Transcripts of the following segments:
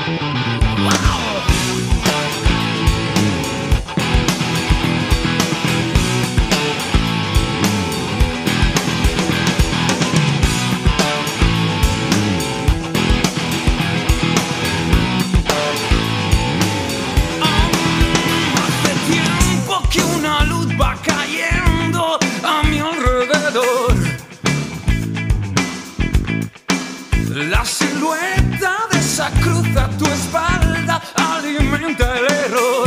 La silueta de esa cruz a tu espalda alimenta el error.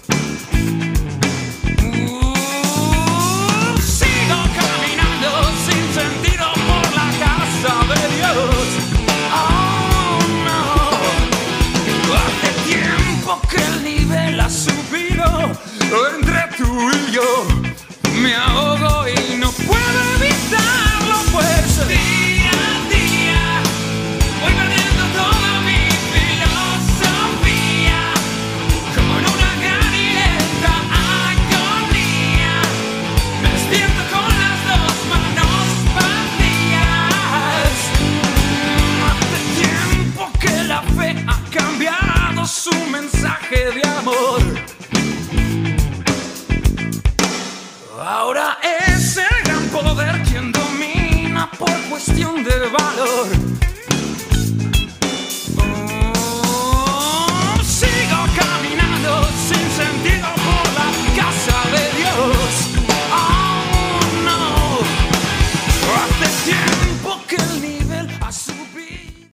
Sigo caminando sin sentido por la casa de Dios. Oh no, hace tiempo que el nivel ha subido entre tú y yo. Me ahogo y no puedo evitarlo, pues día a día voy perdiendo toda mi filosofía, como en una gran y lenta agonía. Me despierto con las dos manos vacías. Hace tiempo que la fe ha cambiado su mensaje de